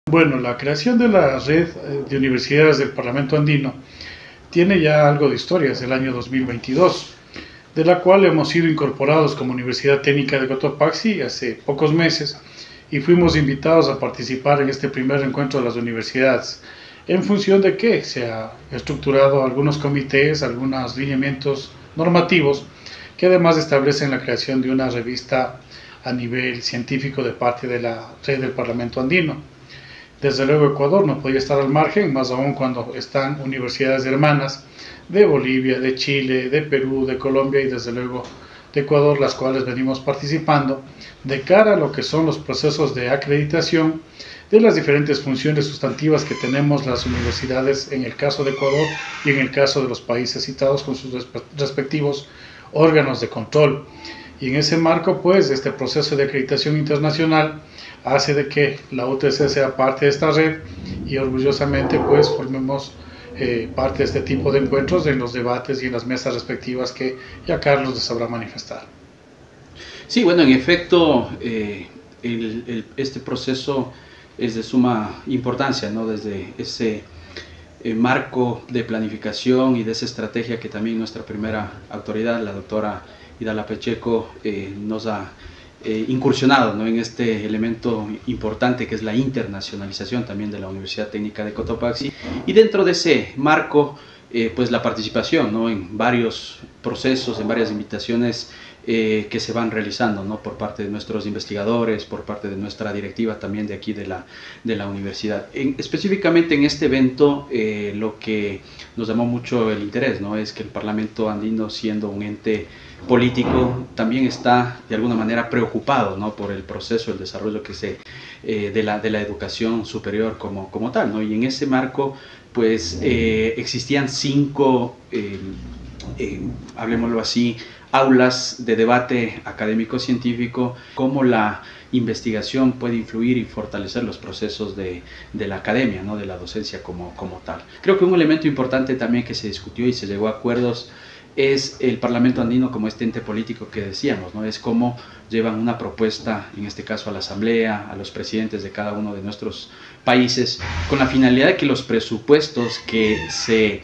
Bueno, la creación de la red de universidades del Parlamento Andino tiene ya algo de historia, es el año 2022, de la cual hemos sido incorporados como Universidad Técnica de Cotopaxi hace pocos meses y fuimos invitados a participar en este primer encuentro de las universidades, en función de que se ha estructurado algunos comités, algunos lineamientos normativos que además establecen la creación de una revista a nivel científico de parte de la red del Parlamento Andino. Desde luego Ecuador no podía estar al margen, más aún cuando están universidades hermanas de Bolivia, de Chile, de Perú, de Colombia y desde luego de Ecuador, las cuales venimos participando de cara a lo que son los procesos de acreditación de las diferentes funciones sustantivas que tenemos las universidades en el caso de Ecuador y en el caso de los países citados con sus respectivos órganos de control. Y en ese marco, pues, este proceso de acreditación internacional hace de que la UTC sea parte de esta red y orgullosamente, pues, formemos parte de este tipo de encuentros en los debates y en las mesas respectivas que ya Carlos les sabrá manifestar. Sí, bueno, en efecto, este proceso es de suma importancia, ¿no? Desde ese marco de planificación y de esa estrategia que también nuestra primera autoridad, la doctora Idala Pacheco, nos ha incursionado, ¿no? En este elemento importante que es la internacionalización también de la Universidad Técnica de Cotopaxi, y dentro de ese marco pues la participación, ¿no? En varios procesos, en varias invitaciones que se van realizando, ¿no? Por parte de nuestros investigadores, por parte de nuestra directiva también de aquí de la universidad. Específicamente en este evento lo que nos llamó mucho el interés, ¿no? Es que el Parlamento Andino, siendo un ente político, también está de alguna manera preocupado, ¿no? Por el proceso, el desarrollo que de la educación superior como tal, ¿no? Y en ese marco pues existían 5 hablemoslo así, aulas de debate académico-científico, cómo la investigación puede influir y fortalecer los procesos de la academia, ¿no? De la docencia como tal. Creo que un elemento importante también que se discutió y se llegó a acuerdos es el Parlamento Andino como este ente político que decíamos, ¿no? Es cómo llevan una propuesta, en este caso a la Asamblea, a los presidentes de cada uno de nuestros países, con la finalidad de que los presupuestos que se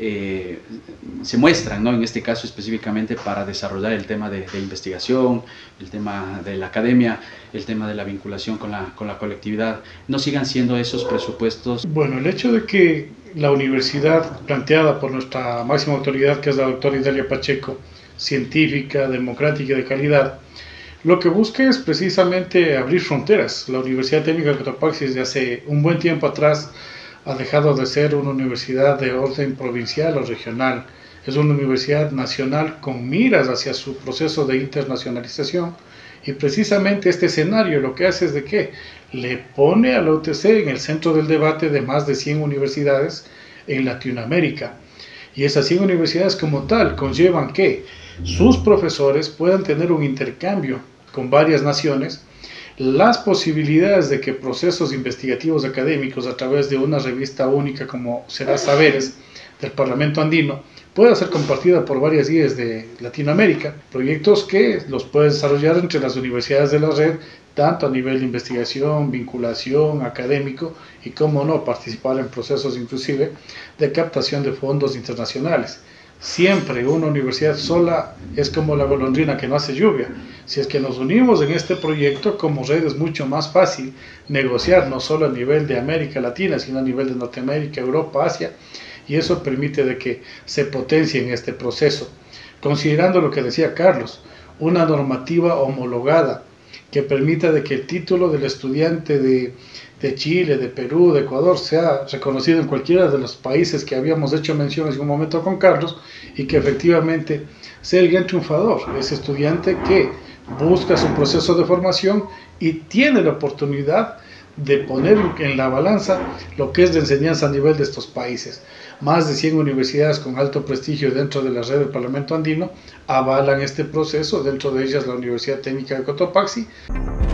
muestran, ¿no? En este caso específicamente para desarrollar el tema de investigación, el tema de la academia, el tema de la vinculación con la colectividad, no sigan siendo esos presupuestos. Bueno, el hecho de que la universidad planteada por nuestra máxima autoridad, que es la doctora Idalia Pacheco, científica, democrática y de calidad, lo que busca es precisamente abrir fronteras. La Universidad Técnica de Cotopaxi desde hace un buen tiempo atrás ha dejado de ser una universidad de orden provincial o regional. Es una universidad nacional con miras hacia su proceso de internacionalización y precisamente este escenario lo que hace es de que le pone a la UTC en el centro del debate de más de 100 universidades en Latinoamérica. Y esas 100 universidades como tal conllevan que sus profesores puedan tener un intercambio con varias naciones, las posibilidades de que procesos investigativos académicos a través de una revista única como será Saberes del Parlamento Andino pueda ser compartida por varias IES de Latinoamérica, proyectos que los puede desarrollar entre las universidades de la red, tanto a nivel de investigación, vinculación, académico y, cómo no, participar en procesos inclusive de captación de fondos internacionales. Siempre una universidad sola es como la golondrina que no hace lluvia. Si es que nos unimos en este proyecto como red es mucho más fácil negociar, no solo a nivel de América Latina, sino a nivel de Norteamérica, Europa, Asia, y eso permite de que se potencie en este proceso. Considerando lo que decía Carlos, una normativa homologada que permita de que el título del estudiante de Chile, de Perú, de Ecuador sea reconocido en cualquiera de los países que habíamos hecho mención en un momento con Carlos y que efectivamente sea el gran triunfador, ese estudiante que busca su proceso de formación y tiene la oportunidad de poner en la balanza lo que es de enseñanza a nivel de estos países. Más de 100 universidades con alto prestigio dentro de la red del Parlamento Andino avalan este proceso, dentro de ellas la Universidad Técnica de Cotopaxi.